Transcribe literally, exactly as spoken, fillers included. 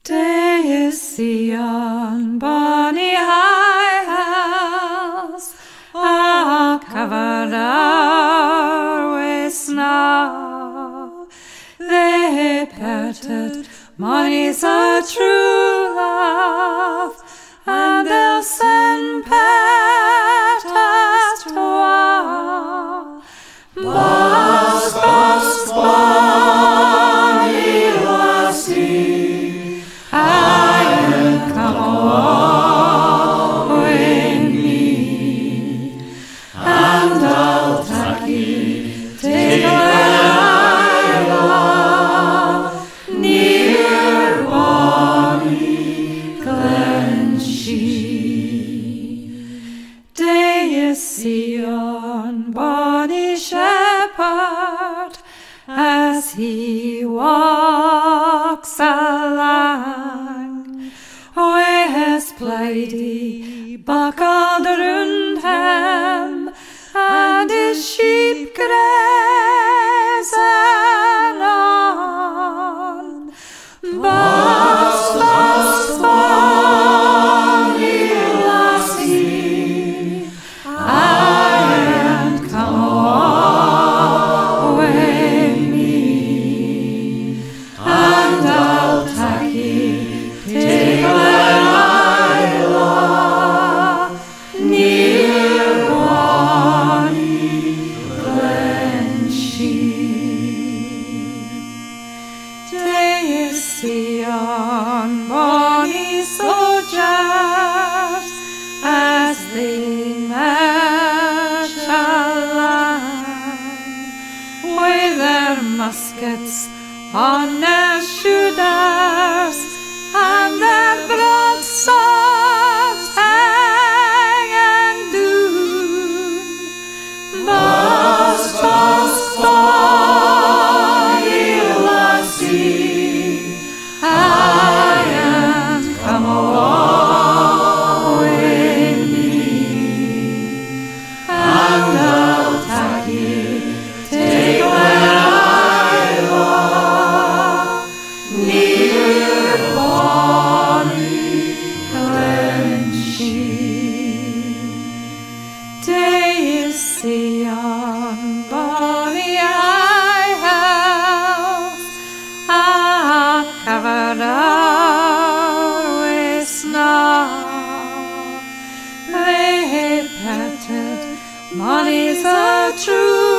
Daisy on bonny high house, a covered o'er with snow. They parted, mony's a true love, and they'll send petters twa. Busk, busk, bonny lassie, I'll come away me, and I'll tackye take where I love, near bonny Glenshee. Daisy on bonny shepherd, as he walks along, with his plaidie buckled round him, and his sheep grazing on. Busk, busk, bonny lassie, I'll come away me, and I'll tackye take where I love, near bonny Glenshee. Daisy on bonny soldiers, as they march along, with their muskets on their shoulders, and their broadswords hanging down. Busk, busk, bonny lassie, I'll come away me, and I'll tackye take where I love, near bonny Glenshee. Daisy on bonny high house, a covered o'er with snow. They parted, mony's a true